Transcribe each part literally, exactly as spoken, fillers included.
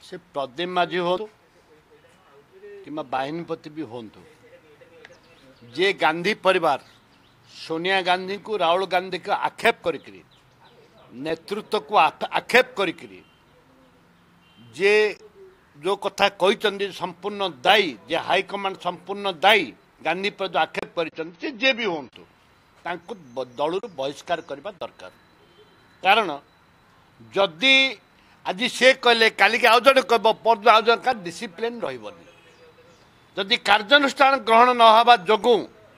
से प्रदीप माझी हो कि बाहिनीपति भी हूँ जे गांधी परिवार सोनिया गांधी को राहुल गांधी को आक्षेप करी नेतृत्व को आक्षेप करी जे जो कथा कहते संपूर्ण दायी जे हाईकमांड संपूर्ण दायी गांधी पर जो आक्षेप कर जे भी हूँ दलू बहिष्कार करने दरकार कारण जदि आज से कहले काली आउ जड़े कह पर आउ जन डिसिप्लिन रही जदि कार्यानुष्ठान ग्रहण न हवा जोगु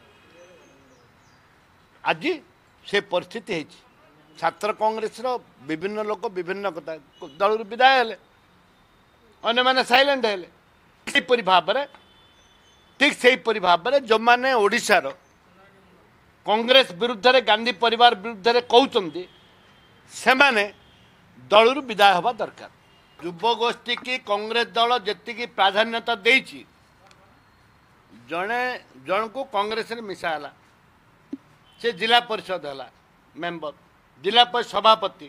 आज से परिस्थिति है छात्र कांग्रेस रो विभिन्न लोक विभिन्न कथा दल विदाय हेले अन्य माने साइलेंट हेले सेपरी भाव में ठीक सेपरी भाव में जो माने ओडिशार कांग्रेस विरुद्ध रे गांधी परिवार विरुद्ध रे कहउचंदी से माने दलरू विदाय हवा दरकार युवगोष्ठी की कांग्रेस दल जी प्राधान्यता देछि जड़े जन को कांग्रेस मिसाला से जिला परिषद है मेंबर जिला परिषद सभापति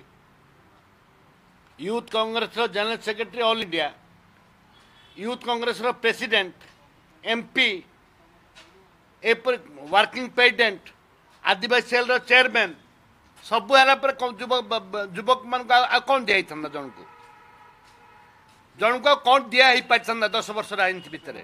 youth Congress general secretary all India youth Congress president MP एपर वर्किंग प्रेसिडेंट आदिवासी सेल चेयरमैन सबू है युवक युवक मान कौन दिया जन को जन को कौन दिया पार दस वर्ष राजनीति भितर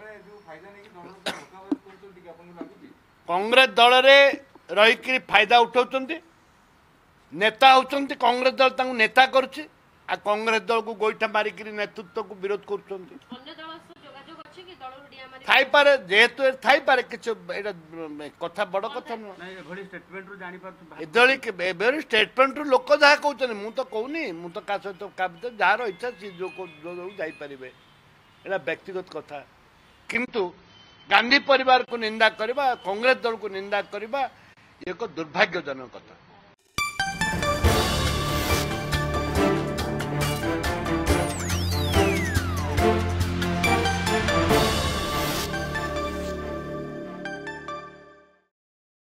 कांग्रेस दल रे रही फायदा उठाऊँ नेता होती कांग्रेस दल तांको नेता करुच्ची आ कांग्रेस दल को गोईठा मारिक नेतृत्व को विरोध कर जेहेतु थाईपारे किसी कथा बड़ कथा नुह स्टेटमेंट रु लोक जहाँ कहते मुझे तो कहूनी मुझे क्या सहित जार इच्छा सी जो जापारे यहाँ व्यक्तिगत कथा किंतु गांधी परिवार को निंदा करवा कांग्रेस दल को निंदा करवा एक दुर्भाग्यजनक कथा।